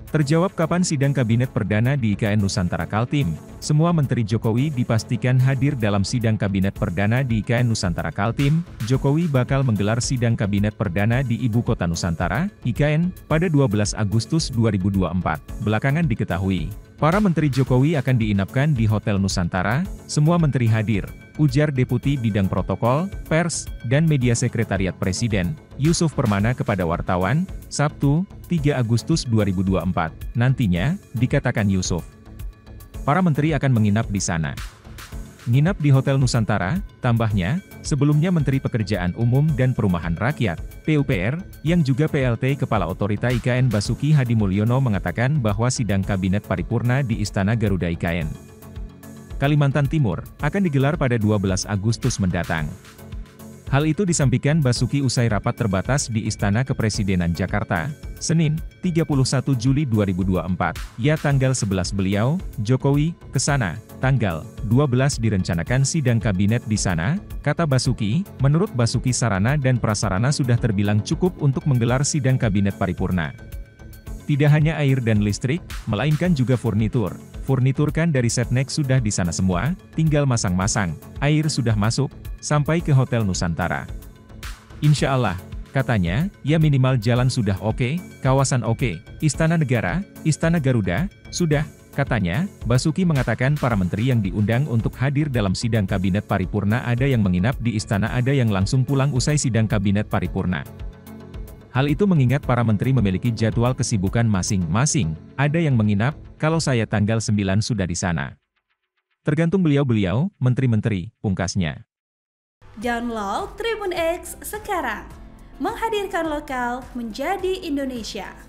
Terjawab kapan sidang Kabinet Perdana di IKN Nusantara Kaltim. Semua Menteri Jokowi dipastikan hadir dalam sidang Kabinet Perdana di IKN Nusantara Kaltim. Jokowi bakal menggelar sidang Kabinet Perdana di Ibu Kota Nusantara, IKN, pada 12 Agustus 2024. Belakangan diketahui, para Menteri Jokowi akan diinapkan di Hotel Nusantara. Semua Menteri hadir, ujar Deputi Bidang Protokol, Pers, dan Media Sekretariat Presiden, Yusuf Permana kepada wartawan, Sabtu, 3 Agustus 2024. Nantinya, dikatakan Yusuf, para menteri akan menginap di sana. Nginap di Hotel Nusantara, tambahnya, sebelumnya Menteri Pekerjaan Umum dan Perumahan Rakyat, PUPR, yang juga PLT Kepala Otorita IKN Basuki Hadi Mulyono mengatakan bahwa sidang Kabinet Paripurna di Istana Garuda IKN Kalimantan Timur, akan digelar pada 12 Agustus mendatang. Hal itu disampaikan Basuki usai rapat terbatas di Istana Kepresidenan Jakarta, Senin, 31 Juli 2024. Ya tanggal 11 beliau, Jokowi, ke sana. Tanggal 12 direncanakan sidang kabinet di sana, kata Basuki. Menurut Basuki sarana dan prasarana sudah terbilang cukup untuk menggelar sidang kabinet paripurna. Tidak hanya air dan listrik, melainkan juga furnitur. Furnitur kan dari Setnek sudah di sana semua, tinggal masang-masang. Air sudah masuk, sampai ke Hotel Nusantara. Insya Allah, katanya, ya minimal jalan sudah oke, kawasan oke, Istana Negara, Istana Garuda, sudah, katanya. Basuki mengatakan para menteri yang diundang untuk hadir dalam sidang kabinet paripurna ada yang menginap di istana, ada yang langsung pulang usai sidang kabinet paripurna. Hal itu mengingat para menteri memiliki jadwal kesibukan masing-masing, ada yang menginap, kalau saya tanggal 9 sudah di sana. Tergantung beliau-beliau, menteri-menteri, pungkasnya. Download Tribun X sekarang, menghadirkan lokal menjadi Indonesia.